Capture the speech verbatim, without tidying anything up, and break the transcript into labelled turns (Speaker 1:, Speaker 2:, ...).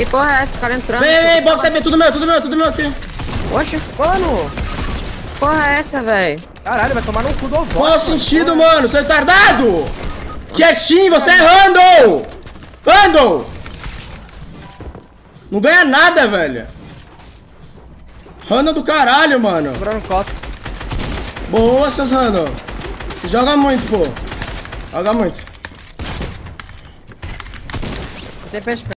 Speaker 1: Que porra é essa? Os caras entrando.
Speaker 2: Vem, vem, box é tudo meu, tudo meu, tudo meu aqui.
Speaker 1: Oxe, mano. Que porra é essa, velho?
Speaker 3: Caralho, vai tomar no cu do Overwatch.
Speaker 2: Qual o sentido, mano? Seu retardado! Quietinho, você é Randall! Randall! Não ganha nada, velho. Randall do caralho, mano.
Speaker 3: Segurando costa.
Speaker 2: Boa, seus Randall. Você joga muito, pô. Joga muito.
Speaker 3: Tem peixe.